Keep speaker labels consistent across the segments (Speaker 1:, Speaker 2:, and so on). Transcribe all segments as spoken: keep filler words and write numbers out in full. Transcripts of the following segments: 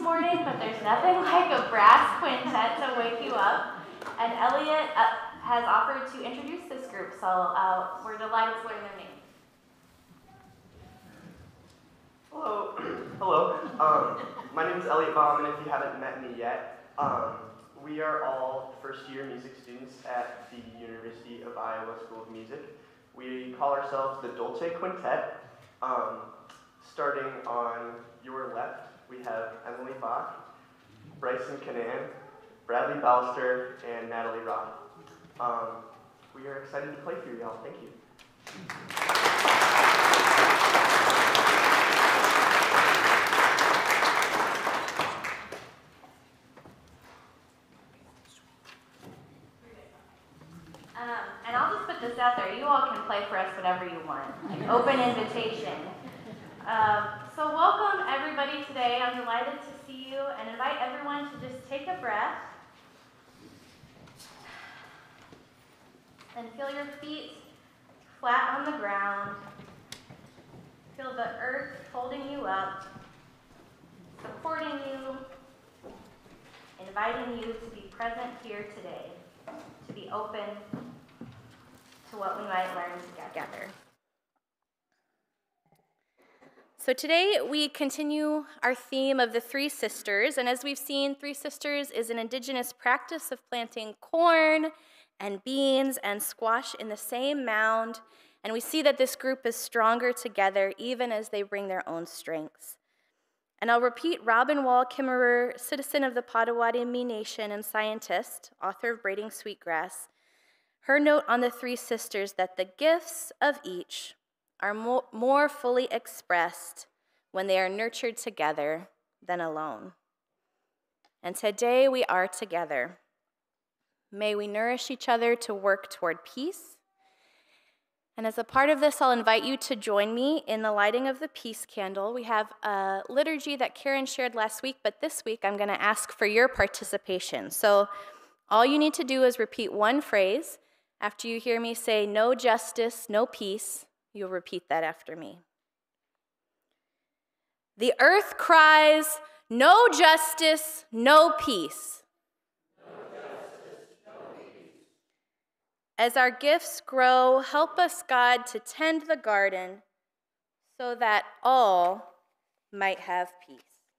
Speaker 1: morning, but there's nothing like a brass quintet to wake you up. And Elliot uh, has offered to introduce this group, so uh, we're delighted to learn their names.
Speaker 2: Hello. Hello. Um, my name is Elliot Baum, and if you haven't met me yet, um, we are all first-year music students at the University of Iowa School of Music. We call ourselves the Dolce Quintet. Um, starting on your left, we have Emily Bach, Bryson Canan, Bradley Ballister, and Natalie Roth. Um, we are excited to play for you, y'all. Thank you.
Speaker 1: Um, and I'll just put this out there. You all can play for us whatever you want. Like open invitation. Um, so welcome everybody today. I'm delighted to see you and invite everyone to just take a breath and feel your feet flat on the ground. Feel the earth holding you up, supporting you, inviting you to be present here today, to be open to what we might learn together. So today we continue our theme of the Three Sisters, and as we've seen, Three Sisters is an indigenous practice of planting corn and beans and squash in the same mound, and we see that this group is stronger together even as they bring their own strengths. And I'll repeat Robin Wall Kimmerer, citizen of the Potawatomi Nation and scientist, author of Braiding Sweetgrass, her note on the Three Sisters that the gifts of each are mo more fully expressed when they are nurtured together than alone. And today we are together. May we nourish each other to work toward peace. And as a part of this, I'll invite you to join me in the lighting of the peace candle. We have a liturgy that Karen shared last week, but this week I'm going to ask for your participation. So all you need to do is repeat one phrase. After you hear me say, no justice, no peace, you'll repeat that after me. The earth cries, no justice, no peace.
Speaker 3: No justice, no peace.
Speaker 1: As our gifts grow, help us, God, to tend the garden so that all might have peace.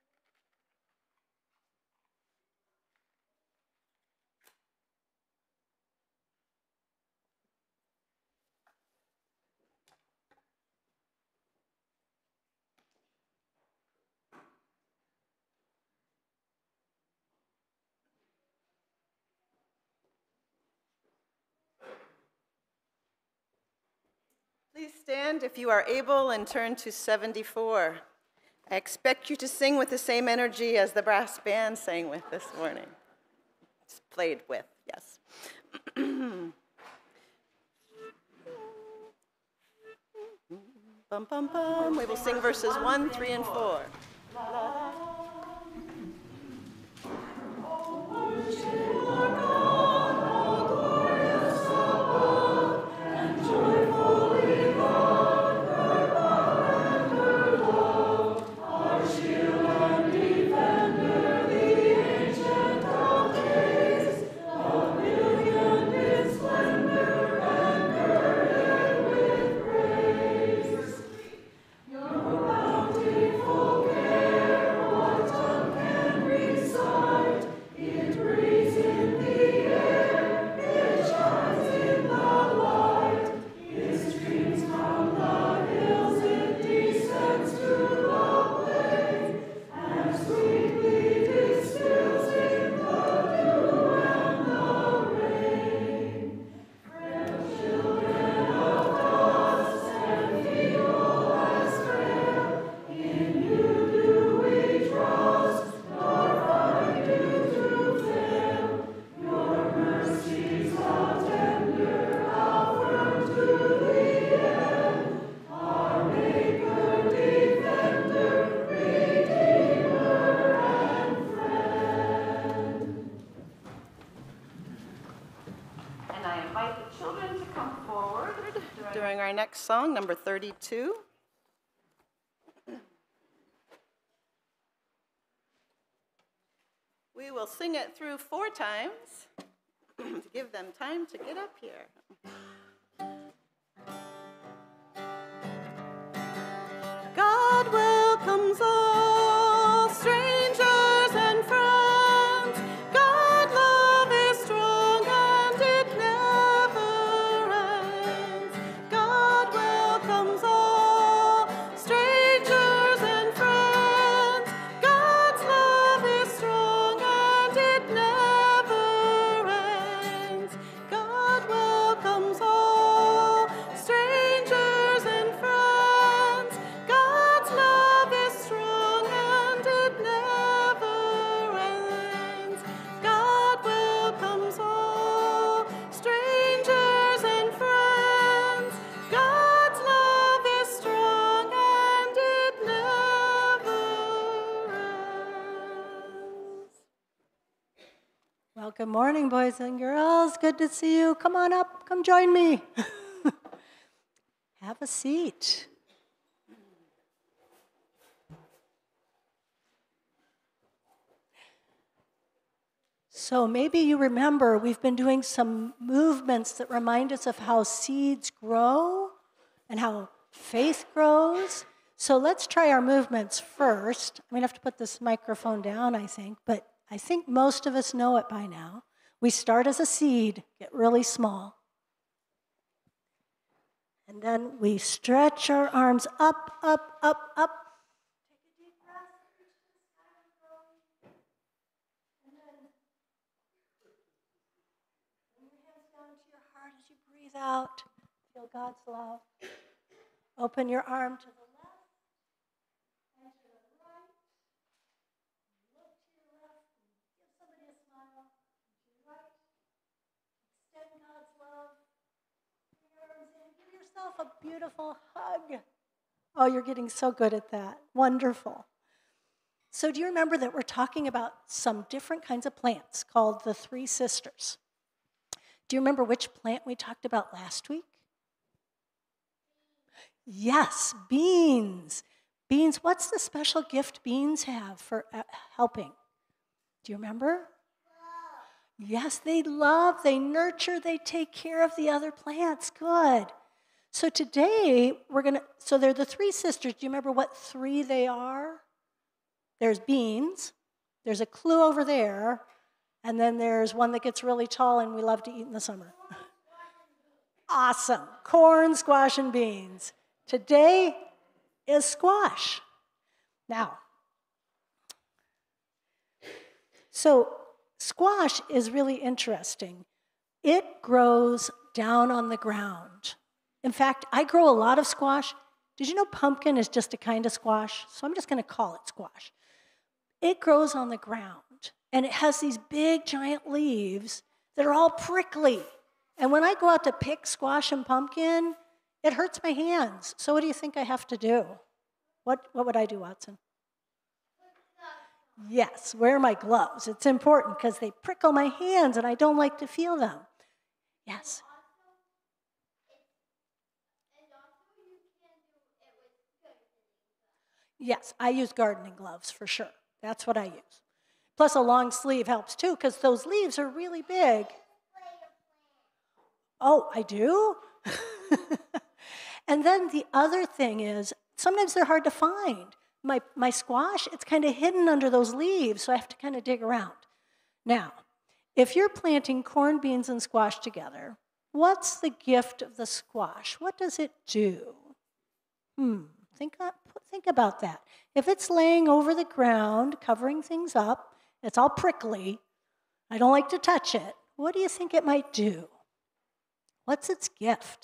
Speaker 4: Please stand if you are able and turn to seventy-four. I expect you to sing with the same energy as the brass band sang with this morning. It's played with, yes. Bum, bum, bum. We will sing verses one, three, and four. Our next song, number thirty-two. We will sing it through four times to give them time to get up here. God welcomes all strangers and friends. God love is strong and it never ends. God welcomes all strangers and friends. God's love is strong and it never ends. God welcomes all strangers and friends. God's love is strong and it never ends. God welcomes all strangers and friends. God's love is strong and it never ends.
Speaker 5: Well, good morning, boys and girls. Good to see you. Come on up. Come join me. Have a seat. So maybe you remember we've been doing some movements that remind us of how seeds grow and how faith grows. So let's try our movements first. I'm going to have to put this microphone down, I think, but I think most of us know it by now. We start as a seed, get really small. And then we stretch our arms up, up, up, up. Take a deep breath, reach to the sky and grow. And then bring your hands down to your heart as you breathe out. Feel God's love. Open your arm to the left and to the right. Look to your left and give somebody a smile. To your right. Extend God's love. Bring your arms in. Give yourself a beautiful hug. Oh, you're getting so good at that. Wonderful. So do you remember that we're talking about some different kinds of plants called the Three Sisters? Do you remember which plant we talked about last week? Yes, beans. Beans, what's the special gift beans have for uh, helping? Do you remember? Yes, they love, they nurture, they take care of the other plants. Good. So today, we're going to, so they're the three sisters. Do you remember what three they are? There's beans, there's a clue over there, and then there's one that gets really tall and we love to eat in the summer. Awesome. Corn, squash, and beans. Today is squash. Now, so squash is really interesting. It grows down on the ground. In fact, I grow a lot of squash. Did you know pumpkin is just a kind of squash? So I'm just going to call it squash. It grows on the ground, and it has these big, giant leaves that are all prickly. And when I go out to pick squash and pumpkin, it hurts my hands. So what do you think I have to do? What, what would I do, Watson? Yes, wear my gloves. It's important because they prickle my hands, and I don't like to feel them. Yes? Yes, I use gardening gloves for sure. That's what I use. Plus, a long sleeve helps too, because those leaves are really big. Oh, I do? And then the other thing is, sometimes they're hard to find. My, my squash, it's kind of hidden under those leaves, so I have to kind of dig around. Now, if you're planting corn, beans, and squash together, what's the gift of the squash? What does it do? Hmm, think, think about that. If it's laying over the ground, covering things up, it's all prickly, I don't like to touch it, what do you think it might do? What's its gift?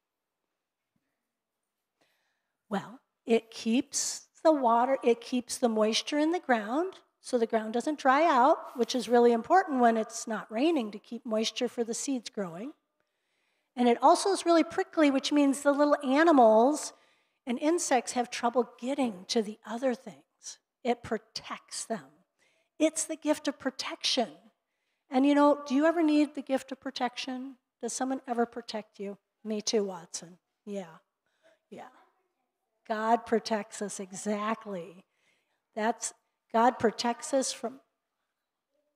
Speaker 5: Well, it keeps the water, it keeps the moisture in the ground, so the ground doesn't dry out, which is really important when it's not raining to keep moisture for the seeds growing. And it also is really prickly, which means the little animals and insects have trouble getting to the other things. It protects them. It's the gift of protection. And you know, do you ever need the gift of protection? Does someone ever protect you? Me too, Watson. Yeah, yeah. God protects us, exactly. That's, God protects us from,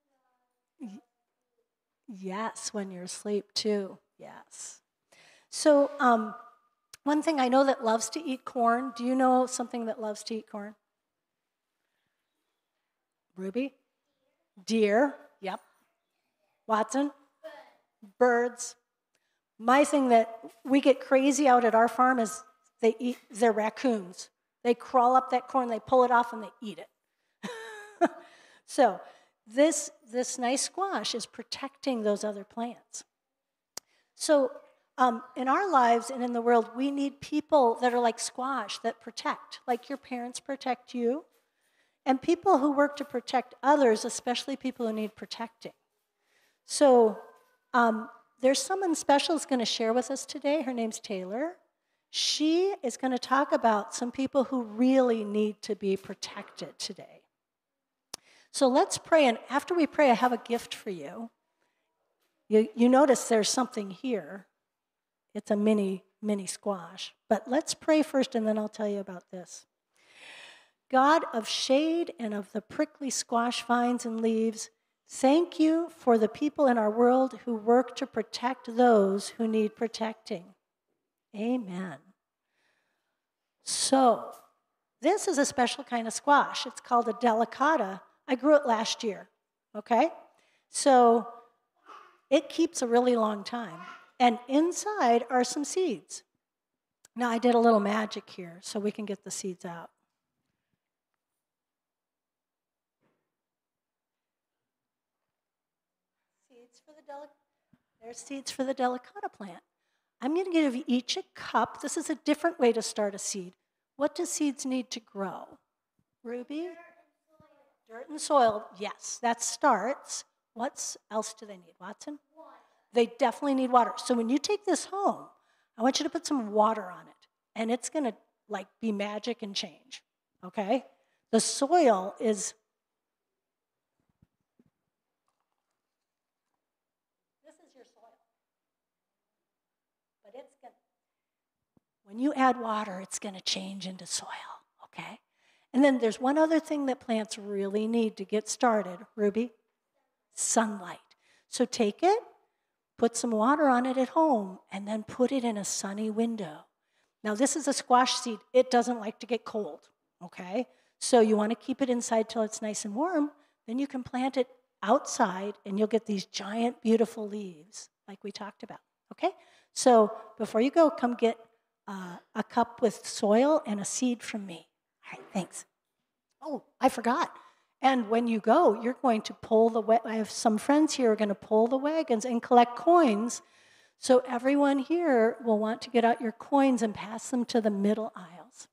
Speaker 5: Yes, when you're asleep too. Yes. So um, one thing I know that loves to eat corn. Do you know something that loves to eat corn? Ruby? Deer. Yep. Watson? Birds. My thing that we get crazy out at our farm is they eat, they're raccoons. They crawl up that corn, they pull it off, and they eat it. So this, this nice squash is protecting those other plants. So um, in our lives and in the world, we need people that are like squash that protect, like your parents protect you, and people who work to protect others, especially people who need protecting. So um, there's someone special who's going to share with us today. Her name's Taylor. She is going to talk about some people who really need to be protected today. So let's pray, and after we pray, I have a gift for you. You, you notice there's something here. It's a mini, mini squash. But let's pray first, and then I'll tell you about this. God of shade and of the prickly squash vines and leaves, thank you for the people in our world who work to protect those who need protecting. Amen. So, this is a special kind of squash. It's called a delicata. I grew it last year, okay? So, it keeps a really long time. And inside are some seeds. Now, I did a little magic here so we can get the seeds out. Seeds for the delic- There's seeds for the delicata plant. I'm going to give you each a cup. This is a different way to start a seed. What do seeds need to grow? Ruby? Dirt and soil. Yes, that starts. What else do they need, Watson? Water. They definitely need water. So when you take this home, I want you to put some water on it, and it's going to like be magic and change, okay? The soil is, this is your soil, but it's going to, when you add water, it's going to change into soil, okay? And then there's one other thing that plants really need to get started, Ruby, sunlight. So take it, put some water on it at home, and then put it in a sunny window. Now, this is a squash seed. It doesn't like to get cold, okay? So you want to keep it inside till it's nice and warm. Then you can plant it outside, and you'll get these giant, beautiful leaves like we talked about, okay? So before you go, come get uh, a cup with soil and a seed from me. All right, thanks. Oh, I forgot. And when you go, you're going to pull the, wa- I have some friends here who are going to pull the wagons and collect coins. So everyone here will want to get out your coins and pass them to the middle aisles.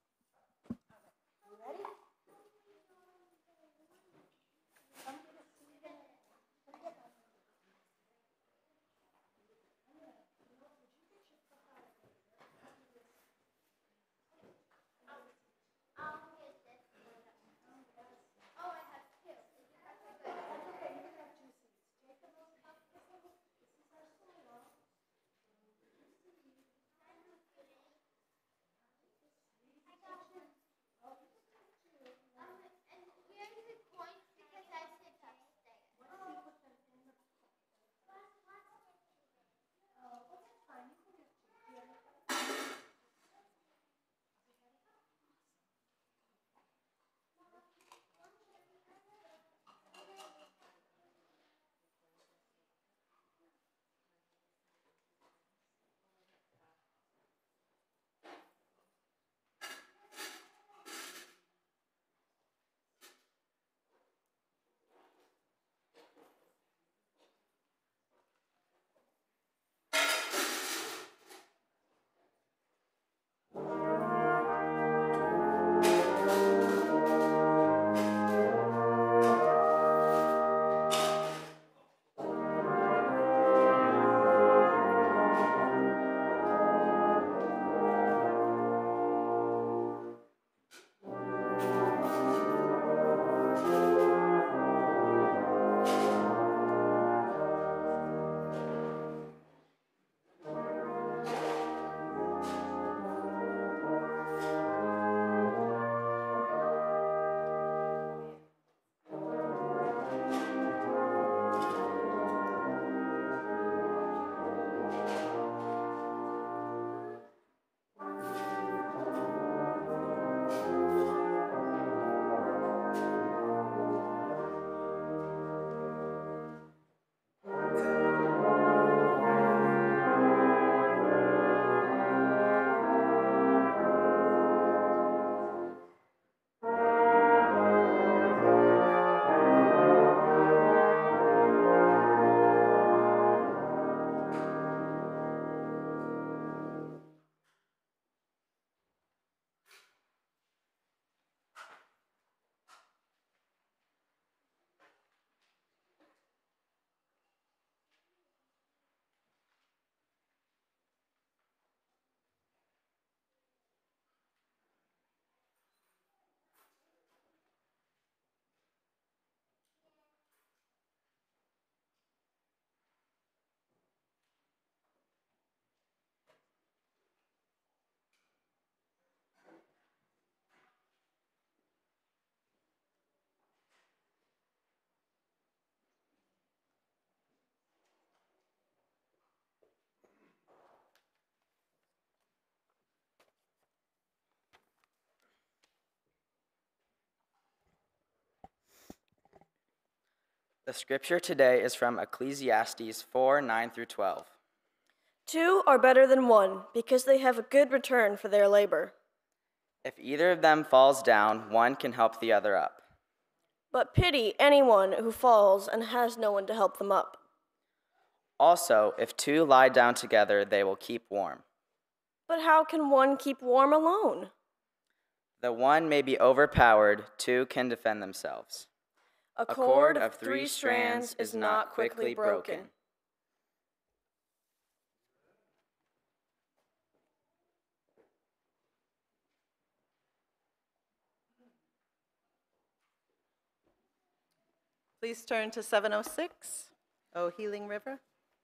Speaker 6: The scripture today is from Ecclesiastes four, nine through twelve.
Speaker 7: Two are better than one, because they have a good return for their labor.
Speaker 6: If either of them falls down, one can help the other up.
Speaker 7: But pity anyone who falls and has no one to help them up.
Speaker 6: Also, if two lie down together, they will keep warm.
Speaker 7: But how can one keep warm alone?
Speaker 6: The one may be overpowered, two can defend themselves.
Speaker 7: A cord of three strands is not quickly broken.
Speaker 4: Please turn to seven oh six, O Healing River.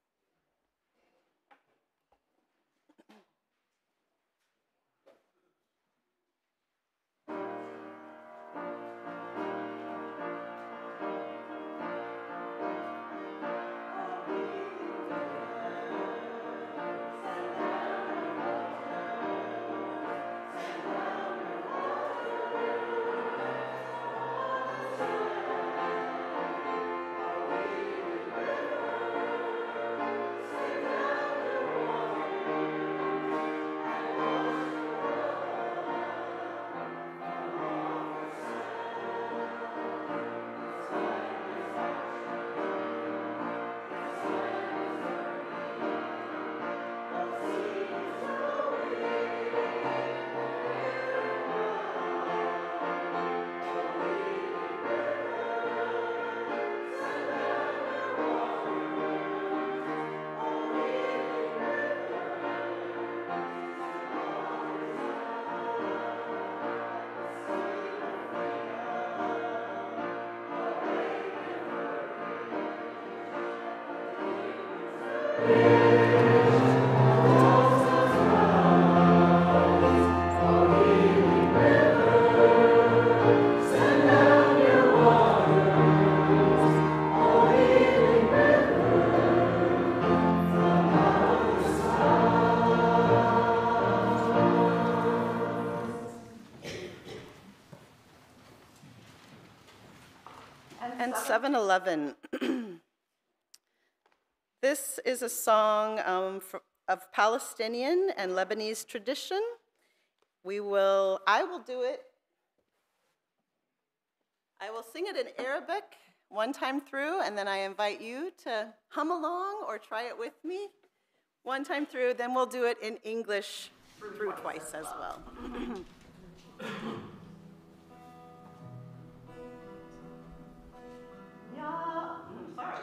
Speaker 4: And seven eleven. This is a song um, for, of Palestinian and Lebanese tradition. We will, I will do it. I will sing it in Arabic one time through, and then I invite you to hum along or try it with me one time through. Then we'll do it in English through twice as well. Yeah, sorry.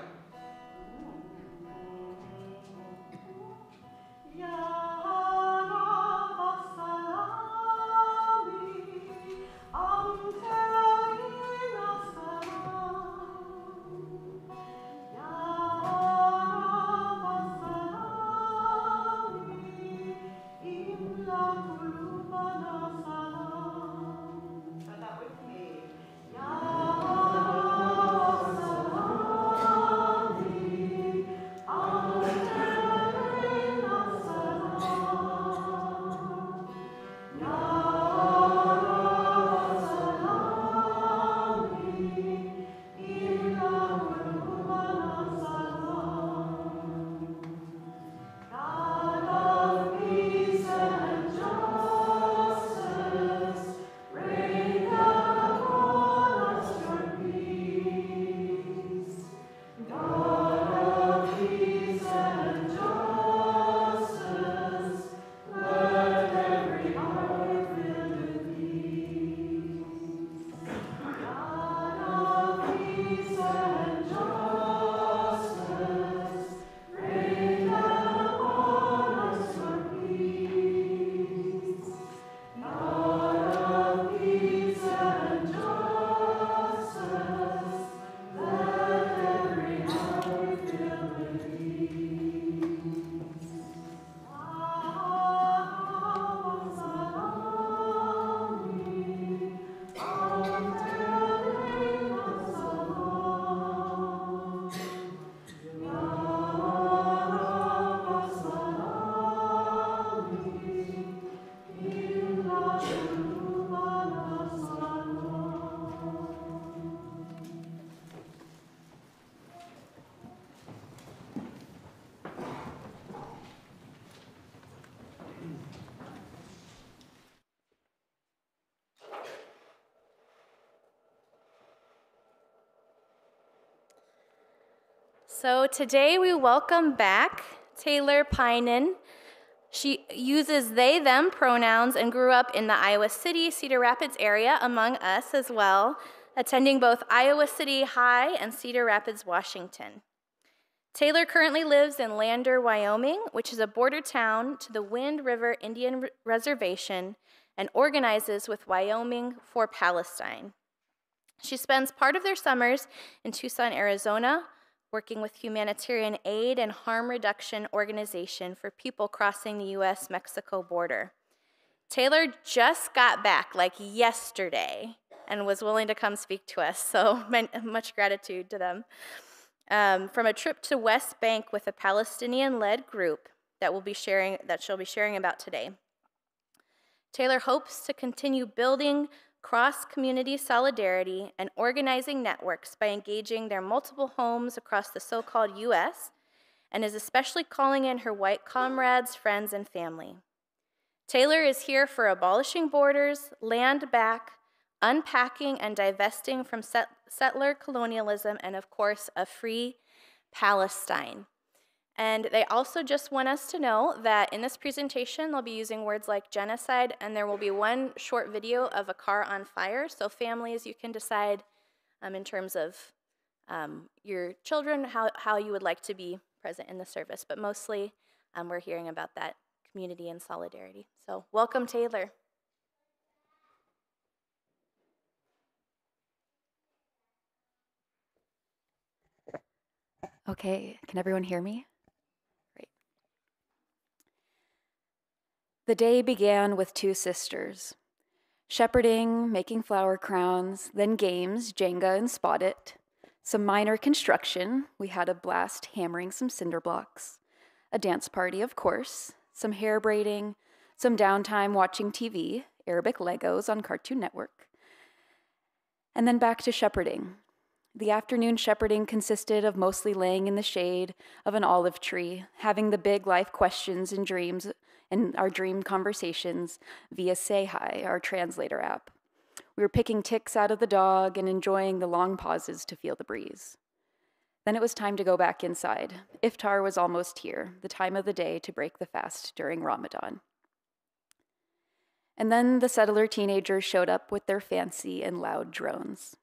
Speaker 1: So today we welcome back Taylor Pinan. She uses they, them pronouns and grew up in the Iowa City, Cedar Rapids area among us as well, attending both Iowa City High and Cedar Rapids, Washington. Taylor currently lives in Lander, Wyoming, which is a border town to the Wind River Indian Reservation, and organizes with Wyoming for Palestine. She spends part of their summers in Tucson, Arizona, working with humanitarian aid and harm reduction organization for people crossing the U S Mexico border. Taylor just got back like yesterday and was willing to come speak to us, so much gratitude to them. Um, from a trip to West Bank with a Palestinian-led group that we'll be sharing, that she'll be sharing about today. Taylor hopes to continue building cross-community solidarity and organizing networks by engaging their multiple homes across the so-called U S, and is especially calling in her white comrades, friends, and family. Taylor is here for abolishing borders, land back, unpacking and divesting from set settler colonialism, and of course, a free Palestine. And they also just want us to know that in this presentation, they'll be using words like genocide, and there will be one short video of a car on fire. So families, you can decide um, in terms of um, your children, how, how you would like to be present in the service. But mostly, um, we're hearing about that community and solidarity. So welcome, Taylor.
Speaker 8: Okay, can everyone hear me? Great. The day began with two sisters, shepherding, making flower crowns, then games, Jenga and Spot It, some minor construction, we had a blast hammering some cinder blocks, a dance party, of course, some hair braiding, some downtime watching T V, Arabic Legos on Cartoon Network, and then back to shepherding. The afternoon shepherding consisted of mostly laying in the shade of an olive tree, having the big life questions and dreams and our dream conversations via Say Hi, our translator app. We were picking ticks out of the dog and enjoying the long pauses to feel the breeze. Then it was time to go back inside. Iftar was almost here, the time of the day to break the fast during Ramadan. And then the settler teenagers showed up with their fancy and loud drones.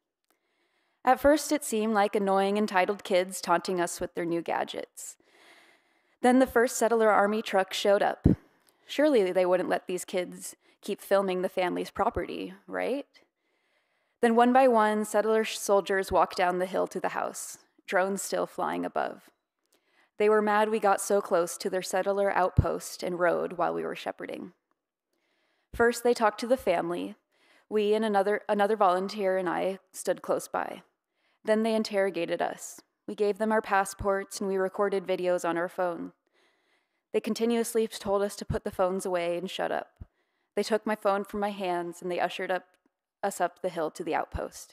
Speaker 8: At first, it seemed like annoying, entitled kids taunting us with their new gadgets. Then the first settler army truck showed up. Surely they wouldn't let these kids keep filming the family's property, right? Then one by one, settler soldiers walked down the hill to the house, drones still flying above. They were mad we got so close to their settler outpost and road while we were shepherding. First, they talked to the family. We and another, another volunteer and I stood close by. Then they interrogated us. We gave them our passports and we recorded videos on our phone. They continuously told us to put the phones away and shut up. They took my phone from my hands and they ushered up, us up the hill to the outpost.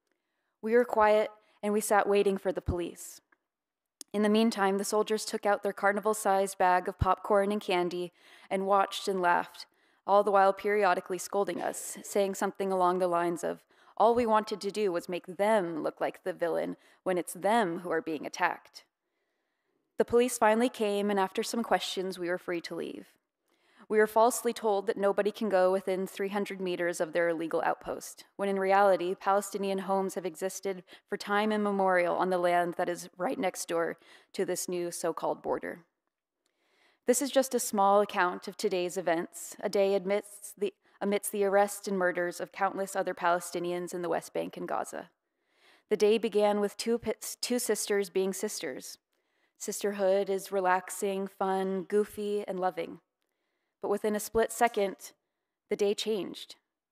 Speaker 8: We were quiet and we sat waiting for the police. In the meantime, the soldiers took out their carnival-sized bag of popcorn and candy and watched and laughed, all the while periodically scolding us, saying something along the lines of, all we wanted to do was make them look like the villain when it's them who are being attacked. The police finally came, and after some questions, we were free to leave. We were falsely told that nobody can go within three hundred meters of their illegal outpost, when in reality, Palestinian homes have existed for time immemorial on the land that is right next door to this new so-called border. This is just a small account of today's events, a day amidst the amidst the arrests and murders of countless other Palestinians in the West Bank and Gaza. The day began with two, two sisters being sisters. Sisterhood is relaxing, fun, goofy, and loving. But within a split second, the day changed.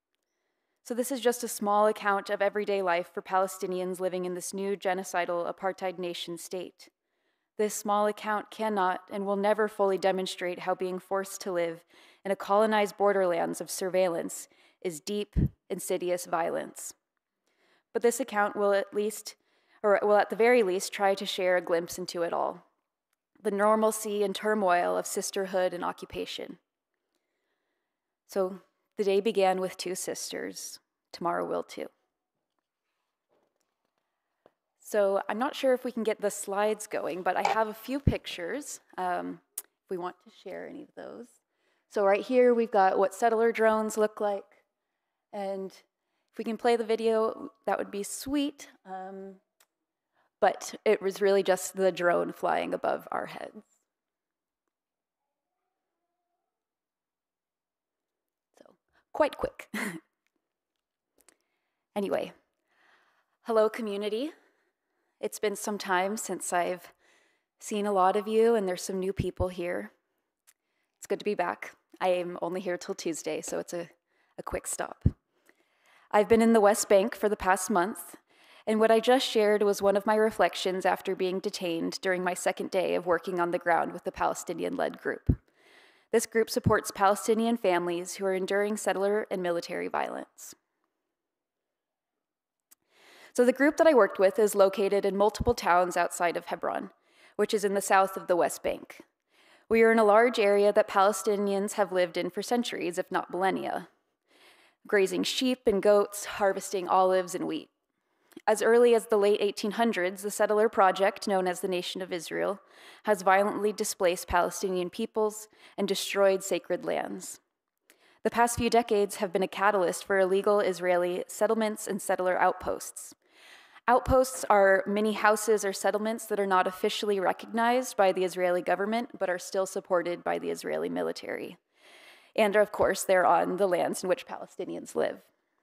Speaker 8: So this is just a small account of everyday life for Palestinians living in this new genocidal apartheid nation state. This small account cannot and will never fully demonstrate how being forced to live in a colonized borderlands of surveillance is deep, insidious violence. But this account will at least, or will at the very least, try to share a glimpse into it all, the normalcy and turmoil of sisterhood and occupation. So the day began with two sisters. Tomorrow will too. So I'm not sure if we can get the slides going, but I have a few pictures, um, if we want to share any of those. So right here, we've got what settler drones look like. And if we can play the video, that would be sweet. Um, but it was really just the drone flying above our heads. So quite quick. Anyway, hello community. It's been some time since I've seen a lot of you, and there's some new people here. It's good to be back. I am only here till Tuesday, so it's a, a quick stop. I've been in the West Bank for the past month, and what I just shared was one of my reflections after being detained during my second day of working on the ground with the Palestinian-led group. This group supports Palestinian families who are enduring settler and military violence. So the group that I worked with is located in multiple towns outside of Hebron, which is in the south of the West Bank. We are in a large area that Palestinians have lived in for centuries, if not millennia, grazing sheep and goats, harvesting olives and wheat. As early as the late eighteen hundreds, the settler project, known as the Nation of Israel, has violently displaced Palestinian peoples and destroyed sacred lands. The past few decades have been a catalyst for illegal Israeli settlements and settler outposts. Outposts are mini houses or settlements that are not officially recognized by the Israeli government, but are still supported by the Israeli military. And of course, they're on the lands in which Palestinians live.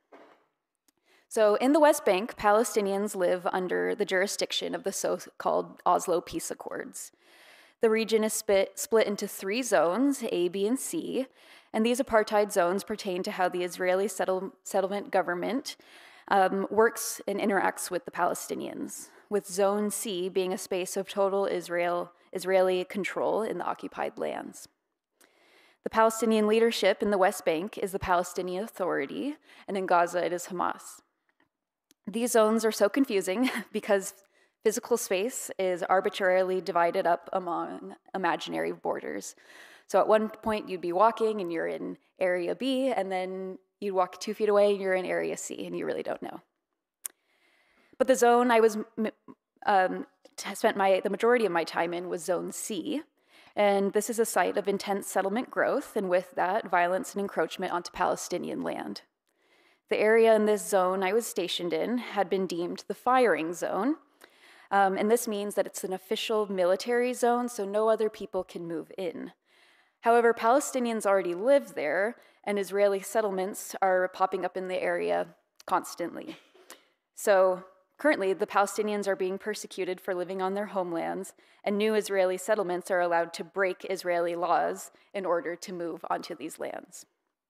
Speaker 8: So in the West Bank, Palestinians live under the jurisdiction of the so-called Oslo Peace Accords. The region is split, split into three zones, A, B, and C, and these apartheid zones pertain to how the Israeli settle, settlement government Um, works and interacts with the Palestinians, with Zone C being a space of total Israel, Israeli control in the occupied lands. The Palestinian leadership in the West Bank is the Palestinian Authority, and in Gaza it is Hamas. These zones are so confusing because physical space is arbitrarily divided up among imaginary borders. So at one point you'd be walking and you're in area B, and then you'd walk two feet away and you're in area C, and you really don't know. But the zone I was um, spent my the majority of my time in was Zone C, and this is a site of intense settlement growth, and with that, violence and encroachment onto Palestinian land. The area in this zone I was stationed in had been deemed the firing zone, um, and this means that it's an official military zone, so no other people can move in. However, Palestinians already live there, and Israeli settlements are popping up in the area constantly. So currently, the Palestinians are being persecuted for living on their homelands, and new Israeli settlements are allowed to break Israeli laws in order to move onto these lands.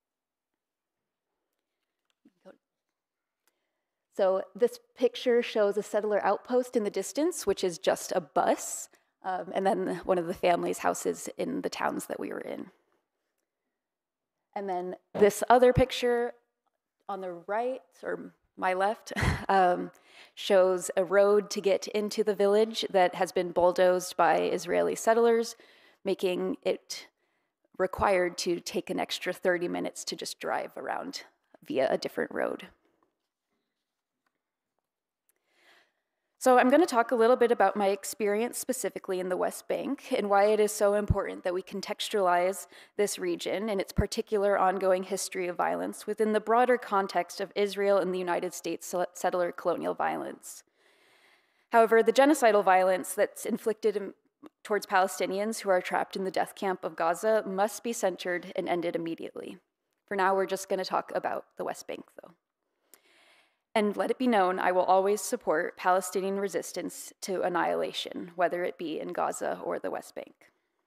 Speaker 8: So this picture shows a settler outpost in the distance, which is just a bus, um, and then one of the family's houses in the towns that we were in. And then this other picture on the right, or my left, um, shows a road to get into the village that has been bulldozed by Israeli settlers, making it required to take an extra thirty minutes to just drive around via a different road. So I'm going to talk a little bit about my experience specifically in the West Bank and why it is so important that we contextualize this region and its particular ongoing history of violence within the broader context of Israel and the United States settler colonial violence. However, the genocidal violence that's inflicted towards Palestinians who are trapped in the death camp of Gaza must be centered and ended immediately. For now, we're just going to talk about the West Bank, though. And let it be known, I will always support Palestinian resistance to annihilation, whether it be in Gaza or the West Bank.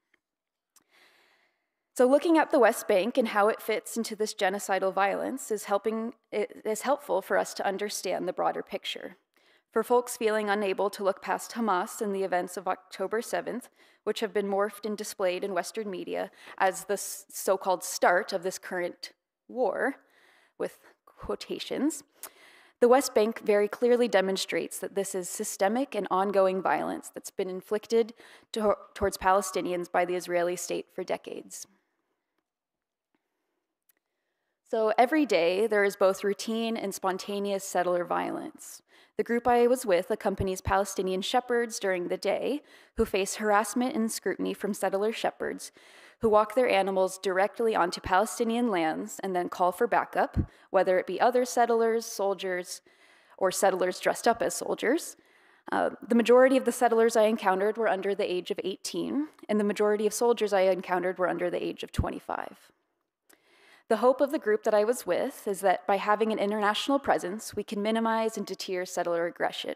Speaker 8: So looking at the West Bank and how it fits into this genocidal violence is, helping, it is helpful for us to understand the broader picture. For folks feeling unable to look past Hamas and the events of October seventh, which have been morphed and displayed in Western media as the so-called start of this current war, with quotations, the West Bank very clearly demonstrates that this is systemic and ongoing violence that's been inflicted to, towards Palestinians by the Israeli state for decades. So every day, there is both routine and spontaneous settler violence. The group I was with accompanies Palestinian shepherds during the day who face harassment and scrutiny from settler shepherds who walk their animals directly onto Palestinian lands and then call for backup, whether it be other settlers, soldiers, or settlers dressed up as soldiers. Uh, the majority of the settlers I encountered were under the age of eighteen, and the majority of soldiers I encountered were under the age of twenty-five. The hope of the group that I was with is that by having an international presence, we can minimize and deter settler aggression.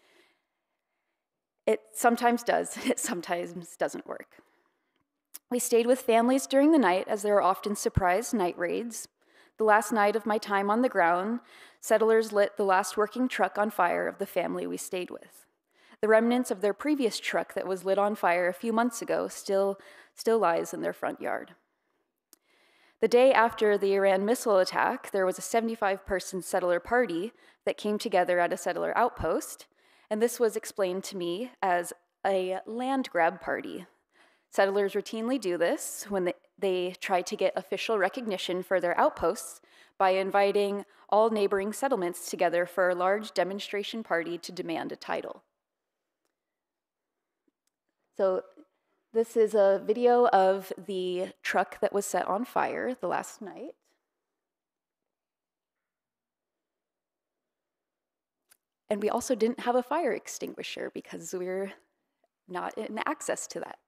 Speaker 8: It sometimes does, it sometimes doesn't work. We stayed with families during the night as there are often surprise night raids. The last night of my time on the ground, settlers lit the last working truck on fire of the family we stayed with. The remnants of their previous truck that was lit on fire a few months ago still, still lies in their front yard. The day after the Iran missile attack, there was a seventy-five person settler party that came together at a settler outpost, and this was explained to me as a land grab party. Settlers routinely do this when they, they try to get official recognition for their outposts by inviting all neighboring settlements together for a large demonstration party to demand a title. So this is a video of the truck that was set on fire the last night. And we also didn't have a fire extinguisher because we were not in access to that.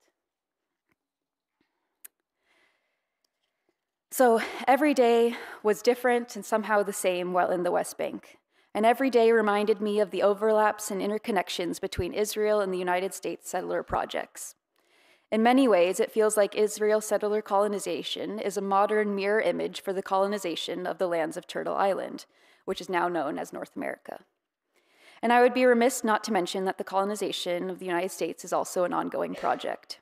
Speaker 8: So every day was different and somehow the same while in the West Bank. And every day reminded me of the overlaps and interconnections between Israel and the United States settler projects. In many ways, it feels like Israel settler colonization is a modern mirror image for the colonization of the lands of Turtle Island, which is now known as North America. And I would be remiss not to mention that the colonization of the United States is also an ongoing project.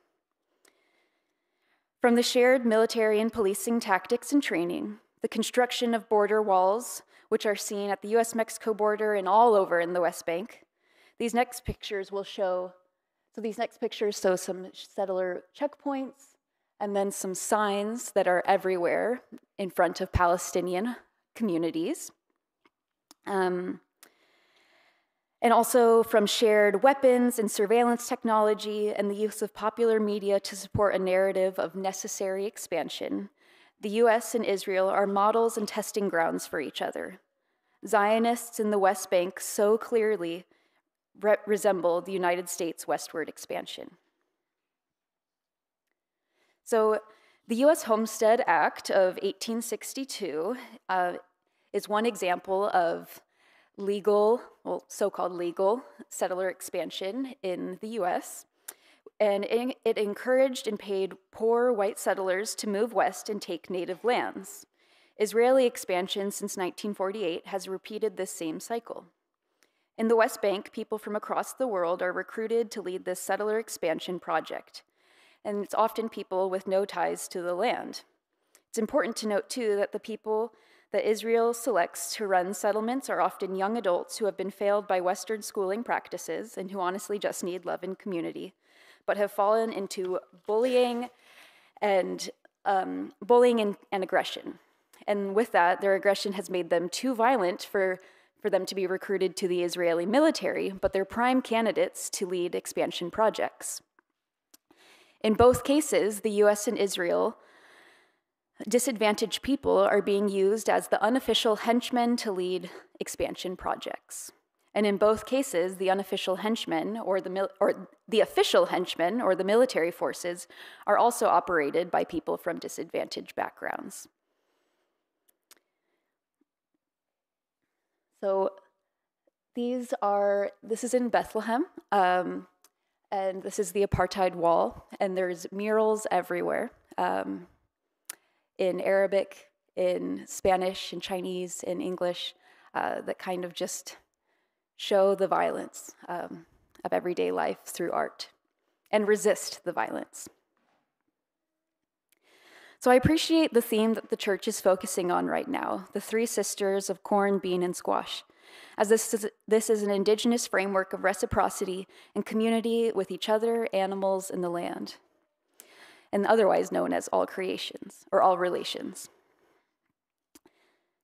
Speaker 8: From the shared military and policing tactics and training, the construction of border walls, which are seen at the U S Mexico border and all over in the West Bank, these next pictures will show So these next pictures show some settler checkpoints and then some signs that are everywhere in front of Palestinian communities. Um, and also from shared weapons and surveillance technology and the use of popular media to support a narrative of necessary expansion, the U S and Israel are models and testing grounds for each other. Zionists in the West Bank so clearly re resemble the United States westward expansion. So the U S Homestead Act of eighteen sixty-two uh, is one example of legal, well, so-called legal settler expansion in the U S, and it, it encouraged and paid poor white settlers to move west and take native lands. Israeli expansion since nineteen forty-eight has repeated this same cycle. In the West Bank, people from across the world are recruited to lead this settler expansion project, and it's often people with no ties to the land. It's important to note, too, that the people that Israel selects to run settlements are often young adults who have been failed by Western schooling practices and who honestly just need love and community, but have fallen into bullying and um, bullying and, and aggression. And with that, their aggression has made them too violent for, for them to be recruited to the Israeli military, but they're prime candidates to lead expansion projects. In both cases, the U S and Israel disadvantaged people are being used as the unofficial henchmen to lead expansion projects. And in both cases, the unofficial henchmen or the, mil or the official henchmen or the military forces are also operated by people from disadvantaged backgrounds. So these are, this is in Bethlehem, um, and this is the apartheid wall, and there's murals everywhere. Um, in Arabic, in Spanish, in Chinese, in English, uh, that kind of just show the violence um, of everyday life through art and resist the violence. So I appreciate the theme that the church is focusing on right now, the three sisters of corn, bean, and squash, as this is, this is an indigenous framework of reciprocity and community with each other, animals, and the land, and otherwise known as all creations, or all relations.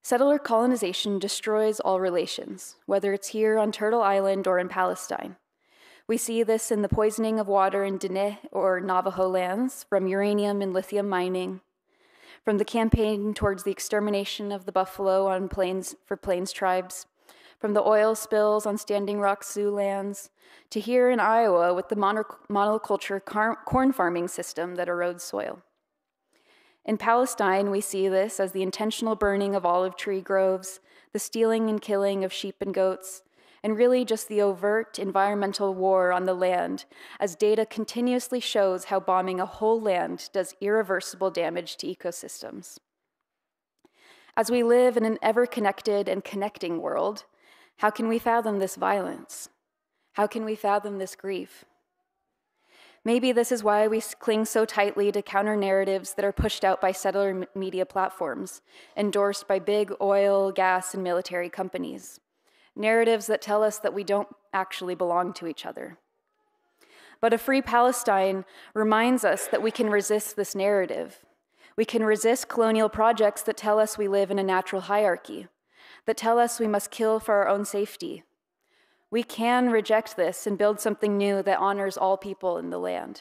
Speaker 8: Settler colonization destroys all relations, whether it's here on Turtle Island or in Palestine. We see this in the poisoning of water in Diné or Navajo lands from uranium and lithium mining, from the campaign towards the extermination of the buffalo on plains for Plains tribes, from the oil spills on Standing Rock Sioux lands, to here in Iowa with the mono monoculture corn farming system that erodes soil. In Palestine, we see this as the intentional burning of olive tree groves, the stealing and killing of sheep and goats, and really just the overt environmental war on the land, as data continuously shows how bombing a whole land does irreversible damage to ecosystems. As we live in an ever-connected and connecting world, how can we fathom this violence? How can we fathom this grief? Maybe this is why we cling so tightly to counter-narratives that are pushed out by settler media platforms, endorsed by big oil, gas, and military companies. Narratives that tell us that we don't actually belong to each other. But a free Palestine reminds us that we can resist this narrative. We can resist colonial projects that tell us we live in a natural hierarchy, that tell us we must kill for our own safety. We can reject this and build something new that honors all people in the land.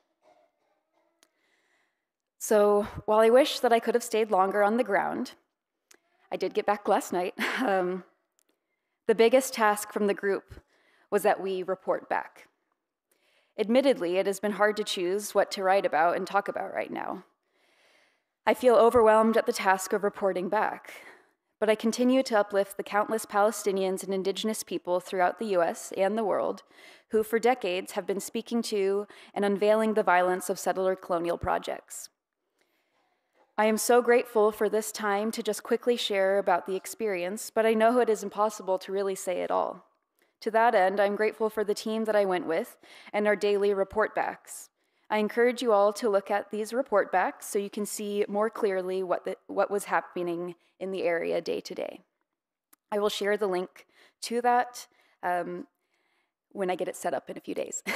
Speaker 8: So while I wish that I could have stayed longer on the ground, I did get back last night. Um, the biggest task from the group was that we report back. Admittedly, it has been hard to choose what to write about and talk about right now. I feel overwhelmed at the task of reporting back. But I continue to uplift the countless Palestinians and indigenous people throughout the U S and the world who for decades have been speaking to and unveiling the violence of settler colonial projects. I am so grateful for this time to just quickly share about the experience, but I know it is impossible to really say it all. To that end, I'm grateful for the team that I went with and our daily report backs. I encourage you all to look at these report backs so you can see more clearly what, the, what was happening in the area day to day. I will share the link to that um, when I get it set up in a few days.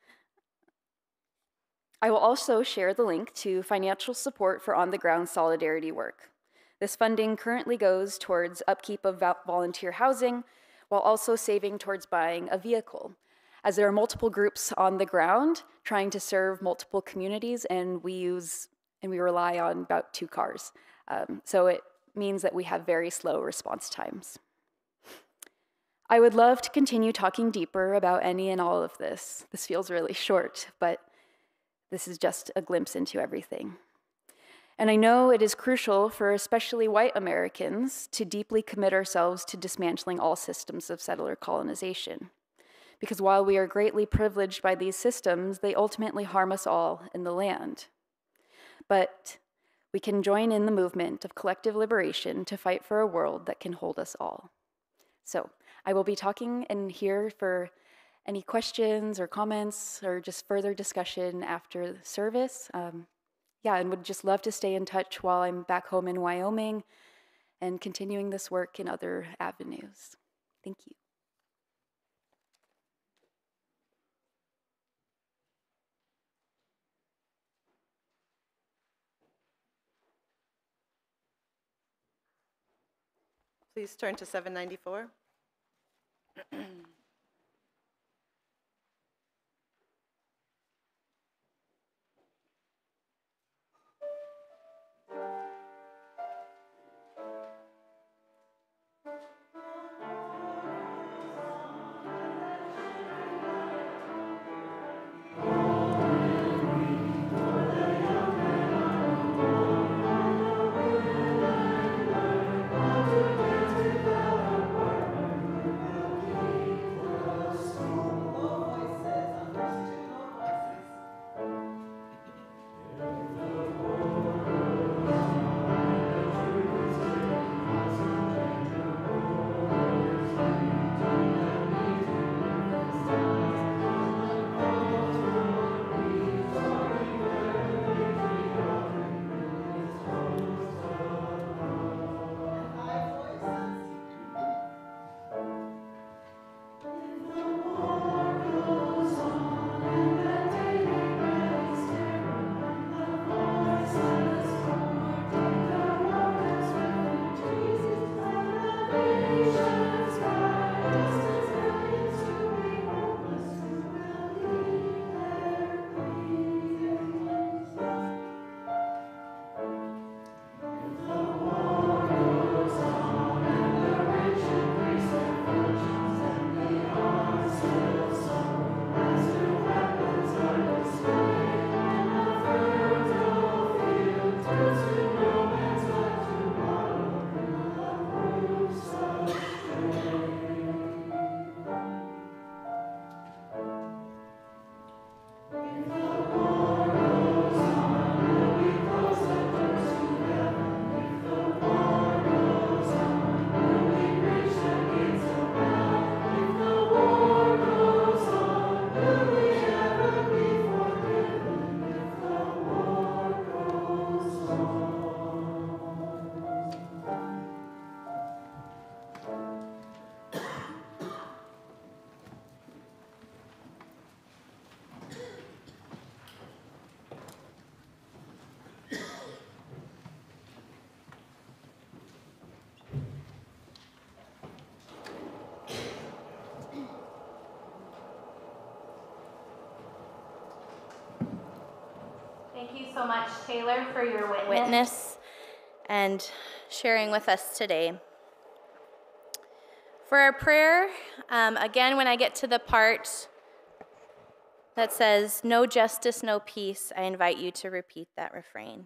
Speaker 8: I will also share the link to financial support for on-the-ground solidarity work. This funding currently goes towards upkeep of volunteer housing, while also saving towards buying a vehicle, as there are multiple groups on the ground trying to serve multiple communities, and we use and we rely on about two cars. Um, so it means that we have very slow response times. I would love to continue talking deeper about any and all of this. This feels really short, but this is just a glimpse into everything. And I know it is crucial for especially white Americans to deeply commit ourselves to dismantling all systems of settler colonization. Because while we are greatly privileged by these systems, they ultimately harm us all in the land. But we can join in the movement of collective liberation to fight for a world that can hold us all. So I will be talking and here for any questions or comments or just further discussion after the service. Um, yeah, and would just love to stay in touch while I'm back home in Wyoming and continuing this work in other avenues. Thank you.
Speaker 4: Please turn to seven ninety-four.
Speaker 1: Thank you so much, Taylor, for your witness, witness and sharing with us today. For our prayer, um, again, when I get to the part that says, no justice, no peace, I invite you to repeat that refrain.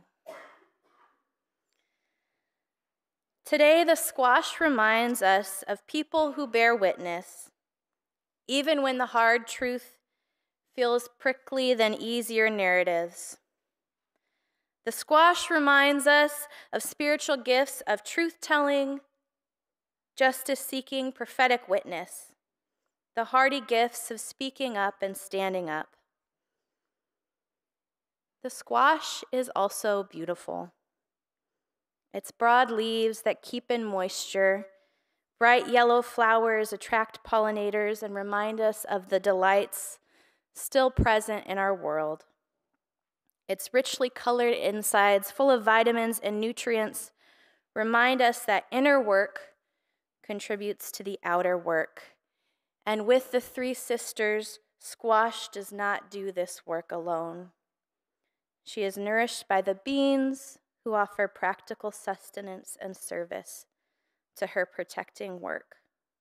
Speaker 1: Today, the squash reminds us of people who bear witness, even when the hard truth feels prickly than easier narratives. The squash reminds us of spiritual gifts of truth-telling, justice-seeking, prophetic witness, the hearty gifts of speaking up and standing up. The squash is also beautiful. Its broad leaves that keep in moisture, bright yellow flowers attract pollinators and remind us of the delights still present in our world. Its richly colored insides, full of vitamins and nutrients, remind us that inner work contributes to the outer work. And with the three sisters, squash does not do this work alone. She is nourished by the beans who offer practical sustenance and service to her protecting work.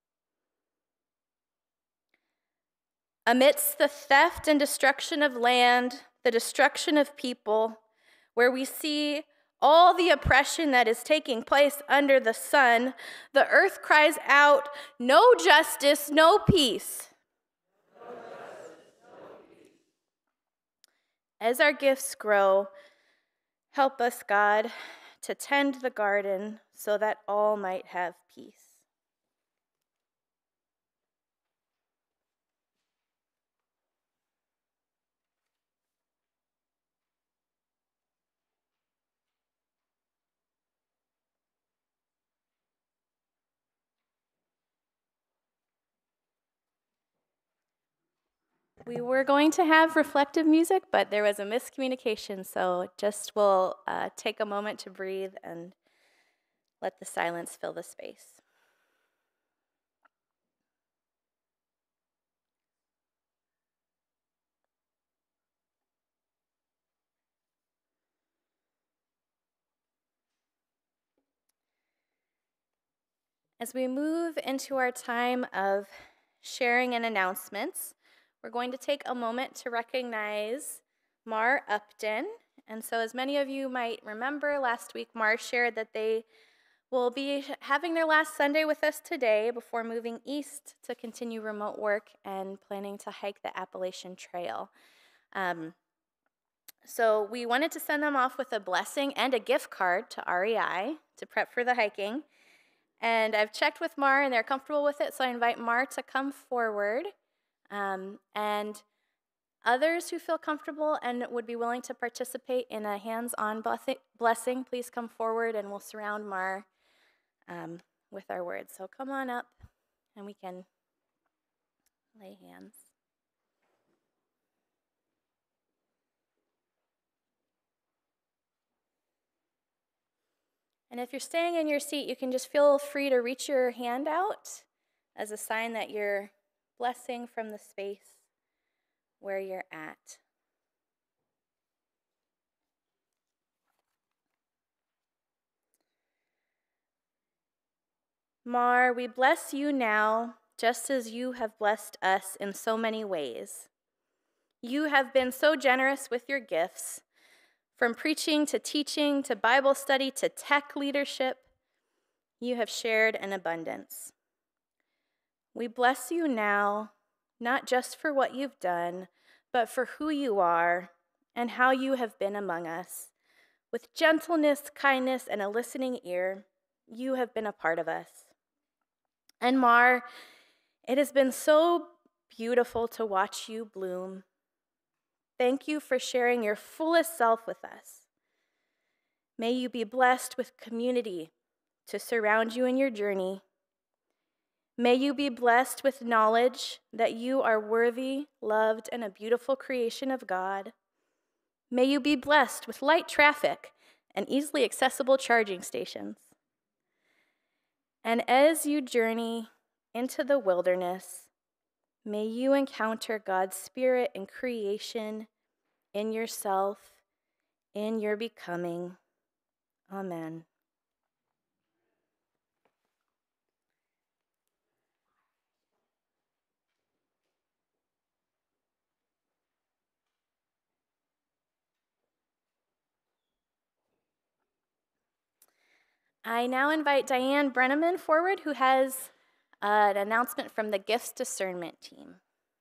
Speaker 1: Amidst the theft and destruction of land, the destruction of people, where we see all the oppression that is taking place under the sun, the earth cries out, no justice, no peace. No justice, no peace. As our gifts grow, help us, God, to tend the garden so that all might have peace. We were going to have reflective music, but there was a miscommunication, so just we'll uh, take a moment to breathe and let the silence fill the space. As we move into our time of sharing and announcements, we're going to take a moment to recognize Mar Upton. And so as many of you might remember, last week Mar shared that they will be having their last Sunday with us today before moving east to continue remote work and planning to hike the Appalachian Trail. Um, so we wanted to send them off with a blessing and a gift card to R E I to prep for the hiking. And I've checked with Mar and they're comfortable with it, so I invite Mar to come forward. Um, and others who feel comfortable and would be willing to participate in a hands-on blessing, please come forward and we'll surround Mar um, with our words. So come on up and we can lay hands. And if you're staying in your seat, you can just feel free to reach your hand out as a sign that you're blessing from the space where you're at. Mar, we bless you now, just as you have blessed us in so many ways. You have been so generous with your gifts, from preaching to teaching to Bible study to tech leadership. You have shared in abundance. We bless you now, not just for what you've done, but for who you are and how you have been among us. With gentleness, kindness, and a listening ear, you have been a part of us. And Mar, it has been so beautiful to watch you bloom. Thank you for sharing your fullest self with us. May you be blessed with community to surround you in your journey. May you be blessed with knowledge that you are worthy, loved, and a beautiful creation of God. May you be blessed with light traffic and easily accessible charging stations. And as you journey into the wilderness, may you encounter God's Spirit in creation, in yourself, in your becoming. Amen. I now invite Diane Brenneman forward, who has uh, an announcement from the Gifts Discernment team.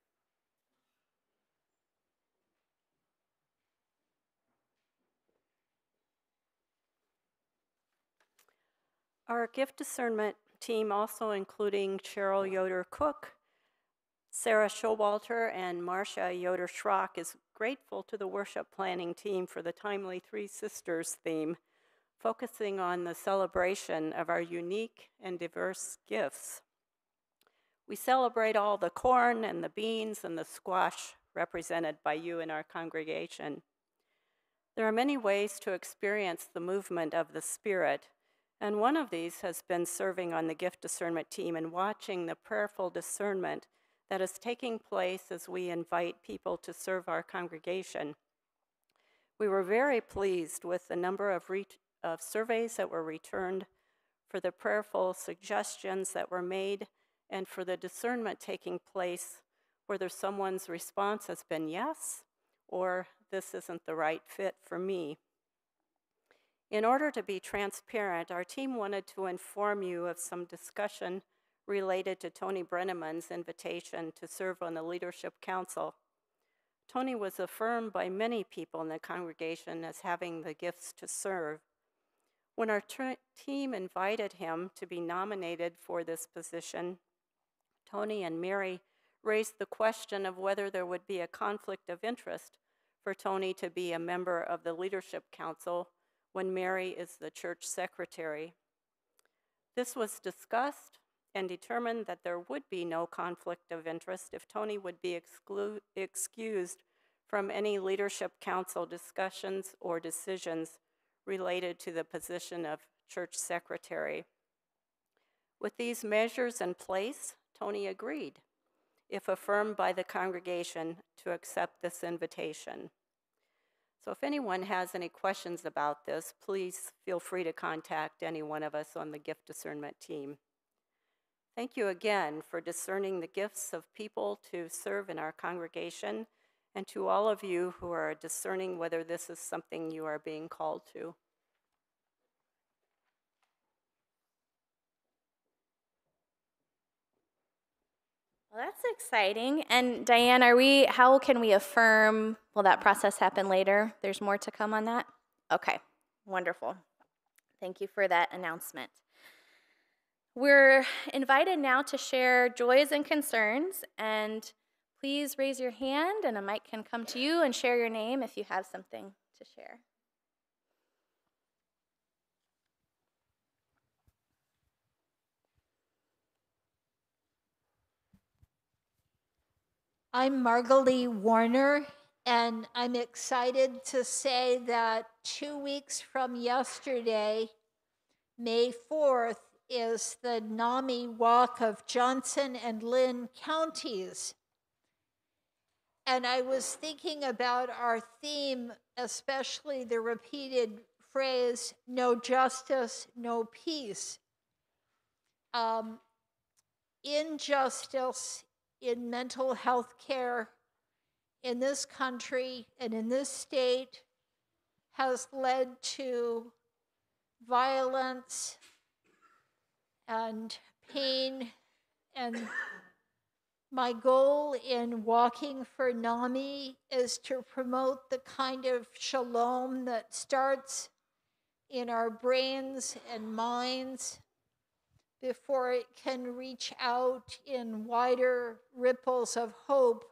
Speaker 9: Our gift discernment team, also including Cheryl Yoder-Cook, Sarah Showalter, and Marcia Yoder-Schrock, is grateful to the worship planning team for the timely Three Sisters theme, focusing on the celebration of our unique and diverse gifts. We celebrate all the corn and the beans and the squash represented by you in our congregation. There are many ways to experience the movement of the Spirit, and one of these has been serving on the gift discernment team and watching the prayerful discernment that is taking place as we invite people to serve our congregation. We were very pleased with the number of, re- of surveys that were returned, for the prayerful suggestions that were made, and for the discernment taking place, whether someone's response has been yes, or this isn't the right fit for me. In order to be transparent, our team wanted to inform you of some discussion related to Tony Brenneman's invitation to serve on the Leadership Council. Tony was affirmed by many people in the congregation as having the gifts to serve. When our t- team invited him to be nominated for this position, Tony and Mary raised the question of whether there would be a conflict of interest for Tony to be a member of the Leadership Council when Mary is the church secretary. This was discussed and determined that there would be no conflict of interest if Tony would be exclu- excused from any Leadership Council discussions or decisions related to the position of church secretary. With these measures in place, Tony agreed, if affirmed by the congregation, to accept this invitation. So if anyone has any questions about this, please feel free to contact any one of us on the gift discernment team. Thank you again for discerning the gifts of people to serve in our congregation, and to all of you who are discerning whether this is something you are being called to.
Speaker 1: Well, that's exciting. And Diane, are we, how can we affirm, will that process happen later? There's more to come on that? Okay, wonderful. Thank you for that announcement. We're invited now to share joys and concerns, and please raise your hand and a mic can come to you, and share your name if you have something to share.
Speaker 5: I'm Margalie Warner, and I'm excited to say that two weeks from yesterday, May fourth, is the NAMI Walk of Johnson and Lynn counties. And I was thinking about our theme, especially the repeated phrase, no justice, no peace. Um, injustice in mental health care in this country and in this state has led to violence and pain. And my goal in walking for NAMI is to promote the kind of shalom that starts in our brains and minds before it can reach out in wider ripples of hope.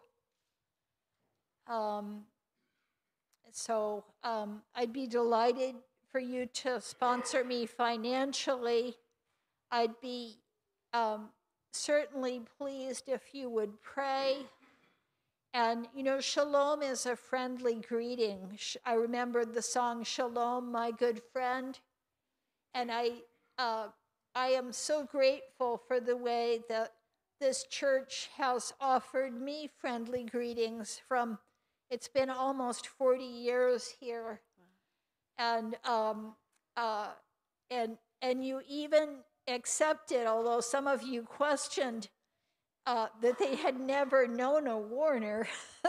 Speaker 5: Um, so um, I'd be delighted for you to sponsor me financially. I'd be um, certainly pleased if you would pray. And, you know, shalom is a friendly greeting. I remembered the song, Shalom, My Good Friend. And I, uh, I am so grateful for the way that this church has offered me friendly greetings from, it's been almost forty years here. and um, uh, and and you even accepted, although some of you questioned uh, that they had never known a Warner,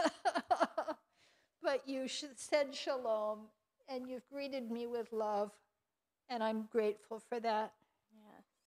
Speaker 5: but you said shalom, and you've greeted me with love, and I'm grateful for that.